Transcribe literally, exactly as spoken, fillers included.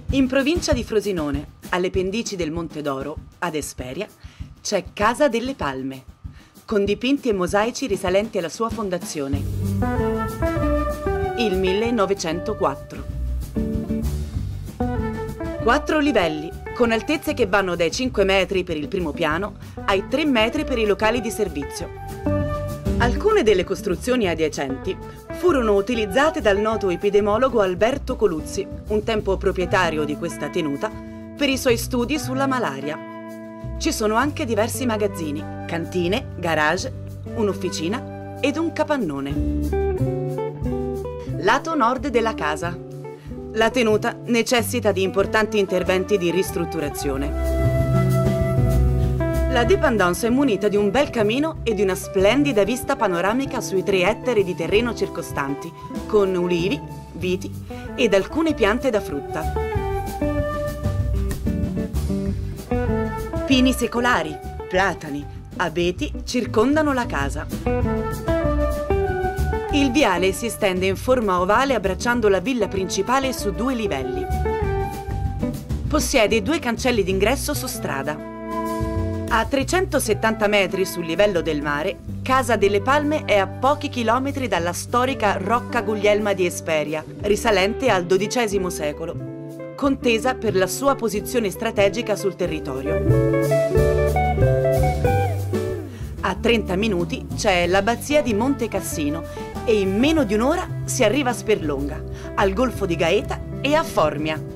In provincia di Frosinone, alle pendici del Monte d'Oro, ad Esperia, c'è Casa delle Palme, con dipinti e mosaici risalenti alla sua fondazione, il millenovecentoquattro. Quattro livelli, con altezze che vanno dai cinque metri per il primo piano ai tre metri per i locali di servizio. Alcune delle costruzioni adiacenti furono utilizzate dal noto epidemiologo Alberto Coluzzi, un tempo proprietario di questa tenuta, per i suoi studi sulla malaria. Ci sono anche diversi magazzini, cantine, garage, un'officina ed un capannone. Lato nord della casa. La tenuta necessita di importanti interventi di ristrutturazione. La dépendance è munita di un bel camino e di una splendida vista panoramica sui tre ettari di terreno circostanti, con ulivi, viti ed alcune piante da frutta. Pini secolari, platani, abeti circondano la casa. Il viale si stende in forma ovale abbracciando la villa principale su due livelli. Possiede due cancelli d'ingresso su strada. A trecentosettanta metri sul livello del mare, Casa delle Palme è a pochi chilometri dalla storica Rocca Guglielma di Esperia, risalente al dodicesimo secolo, contesa per la sua posizione strategica sul territorio. A trenta minuti c'è l'abbazia di Monte Cassino e in meno di un'ora si arriva a Sperlonga, al Golfo di Gaeta e a Formia.